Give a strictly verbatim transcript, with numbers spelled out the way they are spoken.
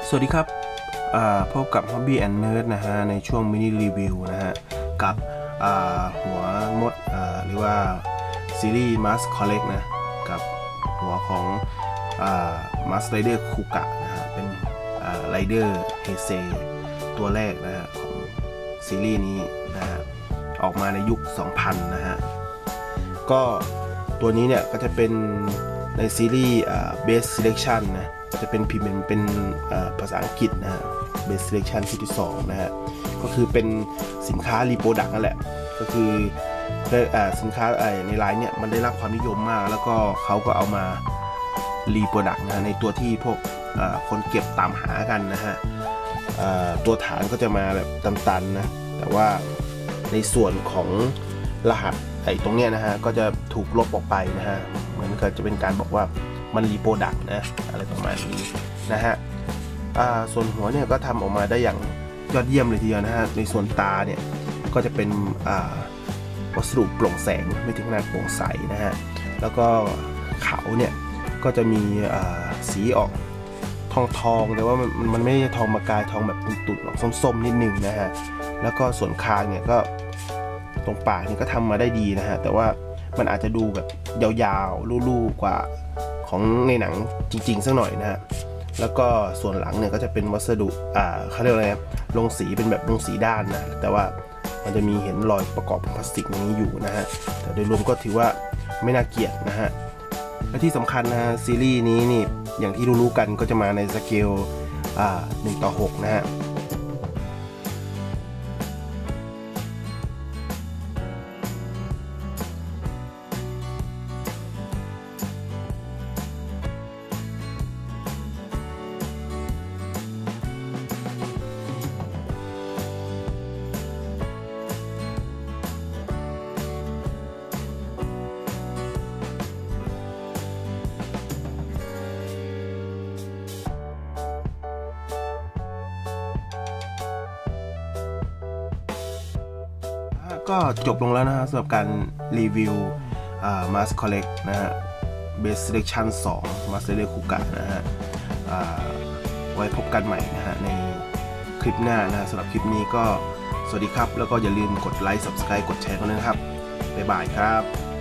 สวัสดีครับพบกับ Hobby and Nerd นะฮะในช่วงมินิรีวิวนะฮะกับหัวมดหรือว่าซีรีส์ Mask Collect นะกับหัวของ Mask Rider Kuga นะฮะเป็น Rider Heisei ตัวแรกนะฮะของซีรีส์นี้นะฮะออกมาในยุค สองพัน นะฮะก็ตัวนี้เนี่ยก็จะเป็นในซีรีส์ Best Selection นะจะเป็นพิมพ์เป็นภาษาอังกฤษนะฮะ Best Selection ที่ที่สองนะฮะก็คือเป็นสินค้ารีโปรดักต์นั่นแหละก็คือสินค้าในไลน์เนี่ยมันได้รับความนิยมมากแล้วก็เขาก็เอามารีโปรดักต์นะในตัวที่พวกคนเก็บตามหากันนะฮะตัวฐานก็จะมาแบบตันๆนะแต่ว่าในส่วนของรหัสไอ้ตรงเนี้ยนะฮะก็จะถูกลบออกไปนะฮะเหมือนกับจะเป็นการบอกว่ามันรีโปรดักต์นะอะไรประมาณนี้นะฮะส่วนหัวเนี่ยก็ทำออกมาได้อย่างยอดเยี่ยมเลยทีเดียวนะฮะในส่วนตาเนี่ยก็จะเป็นวัสดุโปร่งแสงไม่ถึงขนาดโปร่งใสนะฮะแล้วก็เขาเนี่ยก็จะมีสีออกทองทองแต่ว่ามันมันไม่ใช่ทองมากายทองแบบตุ่นๆออกส้มๆนิดนึงนะฮะแล้วก็ส่วนคางเนี่ยก็ตรงปากนี่ก็ทำมาได้ดีนะฮะแต่ว่ามันอาจจะดูแบบยาวๆลู่ๆกว่าของในหนังจริงๆสักหน่อยนะฮะแล้วก็ส่วนหลังเนี่ยก็จะเป็นวัสดุอ่าเขาเรียกอะไรนะลงสีเป็นแบบลงสีด้านนะแต่ว่ามันจะมีเห็นรอยประกอบพลาสติกนี้อยู่นะฮะแต่โดยรวมก็ถือว่าไม่น่าเกลียดนะฮะและที่สำคัญนะฮะซีรีส์นี้นี่อย่างที่รู้ๆกันก็จะมาในสเกลอ่าหนึ่งต่อหกนะฮะก็จบลงแล้วนะฮะสำหรับการรีวิว Mask Collect นะฮะ Best Selection สอง Mask Rider Kuga นะฮะไว้พบกันใหม่นะฮะในคลิปหน้านะสำหรับคลิปนี้ก็สวัสดีครับแล้วก็อย่าลืมกดไลค์ Subscribe กดแชร์กันด้วยนะครับบ๊ายบายครับ